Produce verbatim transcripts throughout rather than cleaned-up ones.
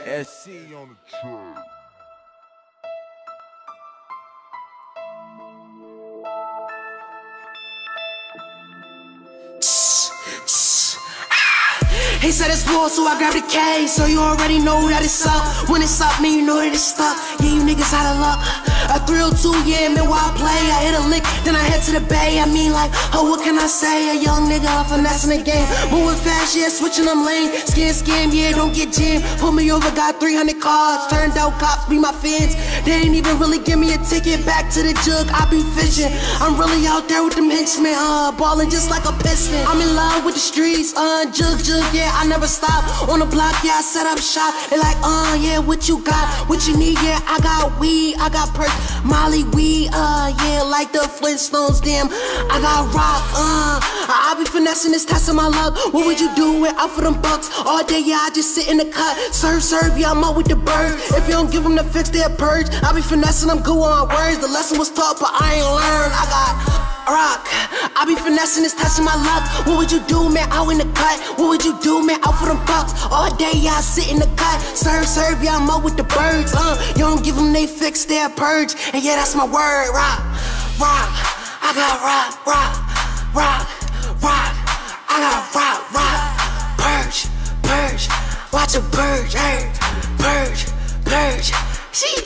S C on the track. He said it's war, so I grabbed the K. So you already know that it's up. When it's up, man, you know that it's stuck. Yeah, you niggas out of luck. A three oh two, yeah, man, while I play, I hit a lick, then I head to the bay. I mean, like, oh, what can I say? A young nigga, I'm finessing the game. Moving fast, yeah, switching them lane. Skin, skin, yeah, don't get jammed. Pull me over, got three hundred cars. Turned out cops be my fans. They ain't even really give me a ticket. Back to the jug, I be fishing. I'm really out there with them henchmen, uh, ballin' just like a piston. I'm in love with the streets, uh, jug, jug, yeah. I never stop on the block, yeah, I set up shop. They like, uh, yeah, what you got? What you need? Yeah, I got weed, I got perk, Molly weed, uh, yeah, like the Flintstones, damn. I got rock, uh, I be finessing this, testing my luck. What would you do with out for them bucks? All day, yeah, I just sit in the cut. Serve, serve, yeah, I'm up with the bird. If you don't give them the fix, they'll purge. I be finessing them, good on words. The lesson was taught, but I ain't learned. I got rock. I be finessing this, testing my luck. What would you do, man, out in the cut? What would you do, man, out for them bucks? All day, yeah, I sit in the cut. Serve, serve, yeah, I'm up with the birds. Uh, you don't give them they fix, they'll purge. And yeah, that's my word, rock, rock. I got rock, rock, rock, rock. I got rock, rock. Purge, purge. Watch a purge, hey. Purge, purge. See?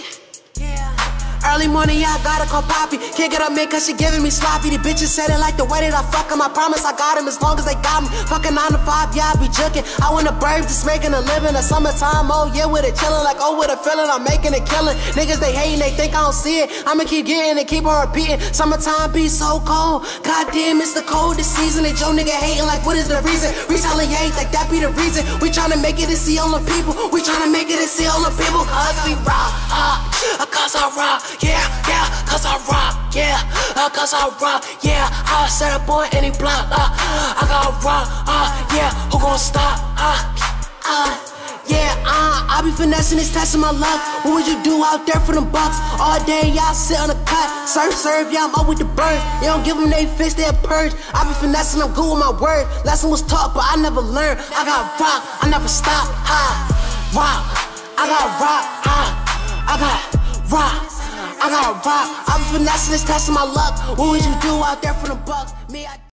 Early morning, yeah, I gotta call Poppy. Can't get up, man, cause she giving me sloppy. The bitches said it like the way that I fuck him. I promise I got him as long as they got me. Fucking nine to five, yeah, I be jukin'. I want a bird just making a living. The summertime, oh yeah, with it chillin'. Like, oh, with a feeling, I'm making a killing. Niggas, they hating, they think I don't see it. I'ma keep getting it, keep on repeating. Summertime be so cold. Goddamn, it's the coldest season. And Joe nigga hating, like, what is the reason? Retaliate, like, that be the reason. We tryna make it and see all the people. We tryna make it and see all the people. Cause we rock, uh, cause I rock. Yeah, yeah, cause I rock, yeah, uh, cause I rock, yeah, I set up on any block, uh, I got rock, uh, yeah, who gon' stop, uh, uh, yeah, uh, I be finessing this, testing my luck. What would you do out there for them bucks? All day, y'all sit on the cut, serve, serve, yeah, I'm up with the birds. You don't give them they fix, they'll purge. I be finessing, I'm good with my word. Lesson was taught, but I never learned. I got rock, I never stop, uh, rock, I got rock, uh, I got rock. I got rock, I'm finessing this, testing my luck. What would you do out there for the bucks? Me, I